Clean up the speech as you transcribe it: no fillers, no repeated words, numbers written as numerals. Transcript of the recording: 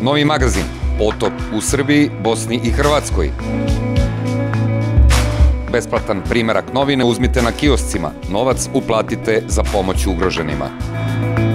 Novi magazin Potop u Srbiji, Bosni i Hrvatskoj. Besplatan primerak novine uzmite na kioscima. Novac uplatite za pomoć ugroženima.